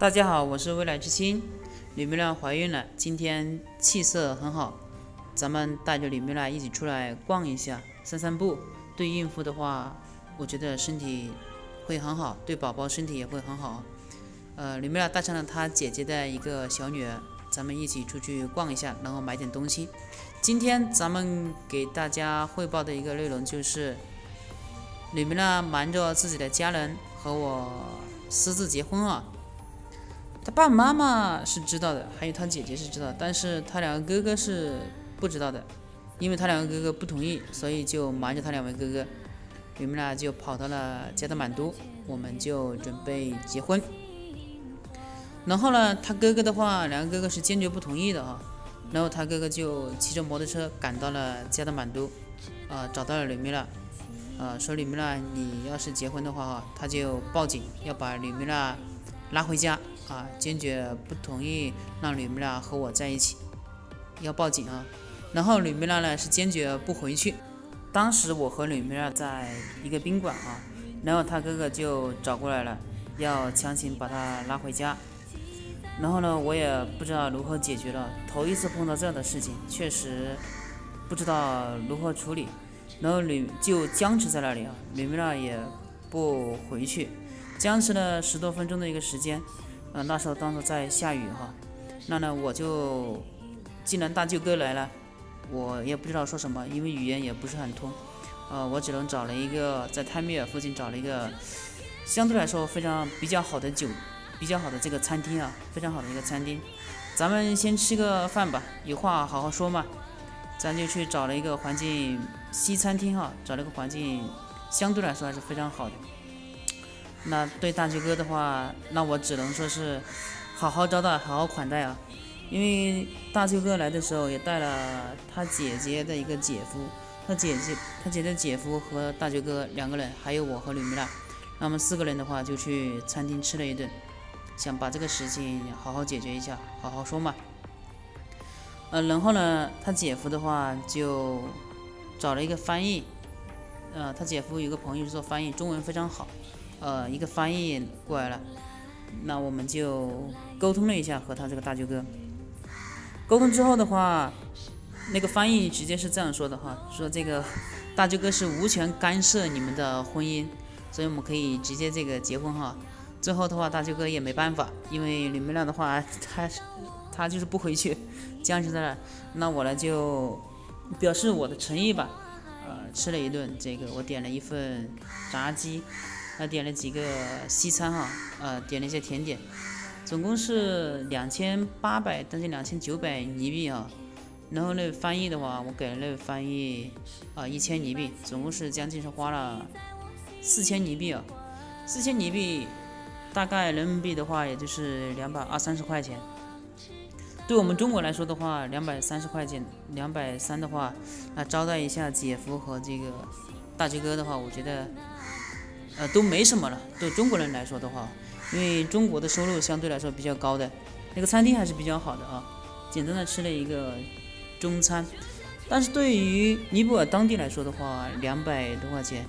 大家好，我是未来之星。吕米娜怀孕了，今天气色很好，咱们带着吕米娜一起出来逛一下，散散步。对孕妇的话，我觉得身体会很好，对宝宝身体也会很好。吕米娜带上了她姐姐的一个小女儿，咱们一起出去逛一下，然后买点东西。今天咱们给大家汇报的一个内容就是，吕米娜瞒着自己的家人和我私自结婚啊。他爸爸妈妈是知道的，还有他姐姐是知道的，但是他两个哥哥是不知道的，因为他两个哥哥不同意，所以就瞒着他两位哥哥，我们俩就跑到了加德满都，我们就准备结婚。然后呢，他哥哥的话，两个哥哥是坚决不同意的啊，然后他哥哥就骑着摩托车赶到了加德满都，找到了吕米娜，说吕米娜你要是结婚的话他就报警，要把吕米娜拉回家。坚决不同意让吕米娜和我在一起，要报警啊！然后吕米娜呢是坚决不回去。当时我和吕米娜在一个宾馆啊，然后他哥哥就找过来了，要强行把她拉回家。然后呢，我也不知道如何解决了，头一次碰到这样的事情，确实不知道如何处理。然后就僵持在那里啊，吕米娜也不回去，僵持了10多分钟的一个时间。那时候当时在下雨哈，那呢我就既然大舅哥来了，我也不知道说什么，因为语言也不是很通，我只能找了一个在泰米尔附近找了一个相对来说比较好的这个餐厅啊，非常好的一个餐厅，咱们先吃个饭吧，有话好好说嘛，咱就去找了一个环境西餐厅哈，找了一个环境相对来说还是非常好的。那对大舅哥的话，那我只能说是好好招待，好好款待啊。因为大舅哥来的时候也带了他姐姐的一个姐夫，他姐的姐夫和大舅哥2个人，还有我和吕米娜，那么4个人的话就去餐厅吃了一顿，想把这个事情好好解决一下，好好说嘛。然后呢，他姐夫的话就找了一个翻译，他姐夫有个朋友是做翻译，中文非常好。一个翻译过来了，那我们就沟通了一下和他这个大舅哥。沟通之后的话，那个翻译直接是这样说的哈，说这个大舅哥是无权干涉你们的婚姻，所以我们可以直接这个结婚哈。最后的话，大舅哥也没办法，因为吕米娜的话，他就是不回去，僵持在那。那我呢就表示我的诚意吧，吃了一顿这个，我点了一份炸鸡。点了几个西餐哈，点了一些甜点，总共是2800，将近2900尼币啊。然后那翻译的话，我给了那翻译1000尼币，总共是将近是花了4000尼币啊。4000尼币大概人民币的话，也就是220-230块钱。对我们中国来说的话，230块钱，230的话，招待一下姐夫和这个大舅哥的话，我觉得。都没什么了，对中国人来说的话，因为中国的收入相对来说比较高的，那个餐厅还是比较好的啊。简单的吃了一个中餐，但是对于尼泊尔当地来说的话，200多块钱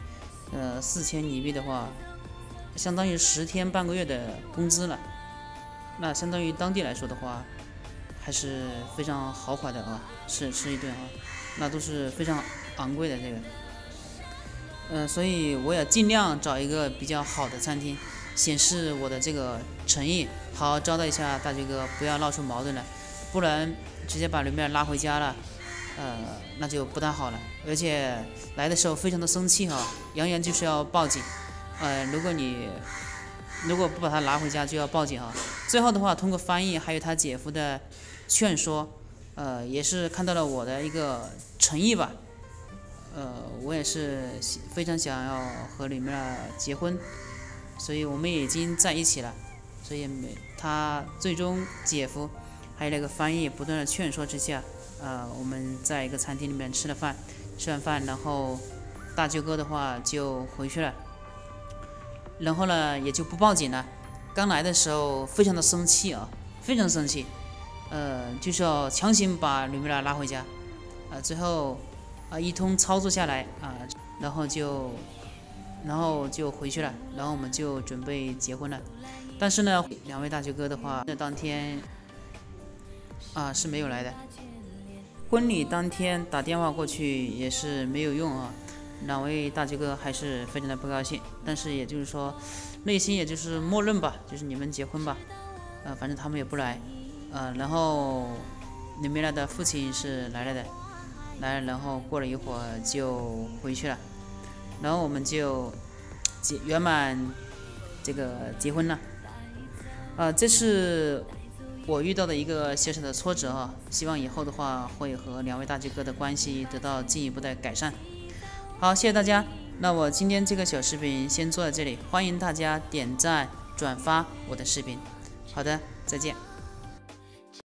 ，4000尼币的话，相当于10天半个月的工资了。那相当于当地来说的话，还是非常豪华的啊，吃一顿啊，那都是非常昂贵的这个。所以我也尽量找一个比较好的餐厅，显示我的这个诚意，好好招待一下大舅哥，不要闹出矛盾了，不然直接把吕米娜拉回家了，那就不太好了。而且来的时候非常的生气哈，扬言就是要报警，如果不把他拉回家就要报警啊。最后的话，通过翻译还有他姐夫的劝说，也是看到了我的一个诚意吧。我也是非常想要和吕米娜结婚，所以我们也已经在一起了。所以他最终姐夫还有那个翻译不断的劝说之下，我们在一个餐厅里面吃完饭，然后大舅哥的话就回去了，然后呢也就不报警了。刚来的时候非常的生气啊，非常生气，就是要强行把吕米娜拉回家，最后。一通操作下来然后就回去了，然后我们就准备结婚了。 但是呢，两位大舅哥的话，那当天是没有来的。婚礼当天打电话过去也是没有用啊，两位大舅哥还是非常的不高兴。但是也就是说，内心也就是默认吧，就是你们结婚吧，反正他们也不来，然后李梅拉的父亲是来了的，来了，然后过了一会儿就回去了，然后我们就圆满这个结婚了。这是我遇到的一个小小的挫折啊，希望以后的话会和两位大舅哥的关系得到进一步的改善。好，谢谢大家。那我今天这个小视频先做到这里，欢迎大家点赞转发我的视频。好的，再见。